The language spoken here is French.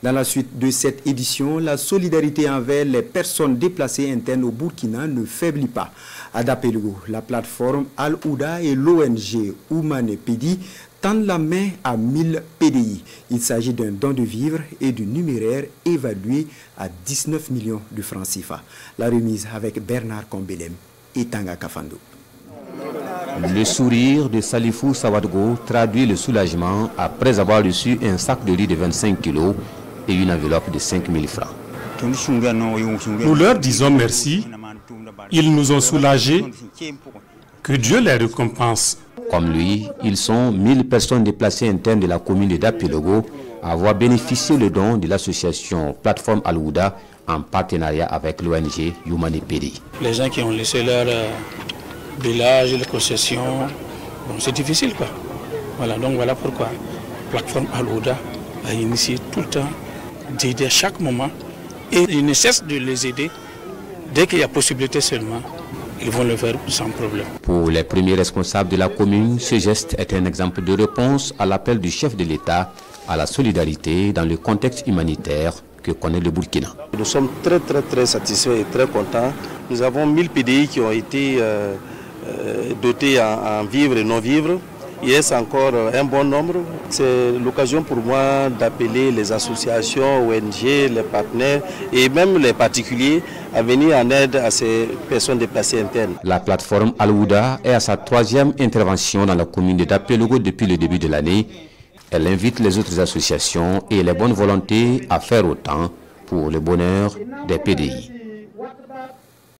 Dans la suite de cette édition, la solidarité envers les personnes déplacées internes au Burkina ne faiblit pas. À Dapelogo, la plateforme Al-Ouda et l'ONG Oumane Pedi tendent la main à 1000 PDI. Il s'agit d'un don de vivres et du numéraire évalué à 19 millions de francs CFA. La remise avec Bernard Kombelem et Tanga Kafando. Le sourire de Salifou Sawadgo traduit le soulagement après avoir reçu un sac de riz de 25 kilos et une enveloppe de 5 000 francs. Nous leur disons merci. Ils nous ont soulagés. Que Dieu les récompense. Comme lui, ils sont 1000 personnes déplacées internes de la commune de Dapelogo à avoir bénéficié le don de l'association Plateforme Al-Ouda en partenariat avec l'ONG Oumane Pedi. Les gens qui ont laissé leur village, leurs concessions, bon, c'est difficile quoi. Voilà, donc voilà pourquoi Plateforme Al-Ouda a initié tout le temps d'aider à chaque moment et il ne cesse de les aider dès qu'il y a possibilité seulement. Ils vont le faire sans problème. Pour les premiers responsables de la commune, ce geste est un exemple de réponse à l'appel du chef de l'État à la solidarité dans le contexte humanitaire que connaît le Burkina. Nous sommes très satisfaits et très contents. Nous avons 1000 PDI qui ont été dotés en vivres et non-vivres. Il reste encore un bon nombre. C'est l'occasion pour moi d'appeler les associations, ONG, les partenaires et même les particuliers à venir en aide à ces personnes déplacées internes. La plateforme Al-Ouda est à sa 3e intervention dans la commune de Dapelogo depuis le début de l'année. Elle invite les autres associations et les bonnes volontés à faire autant pour le bonheur des PDI.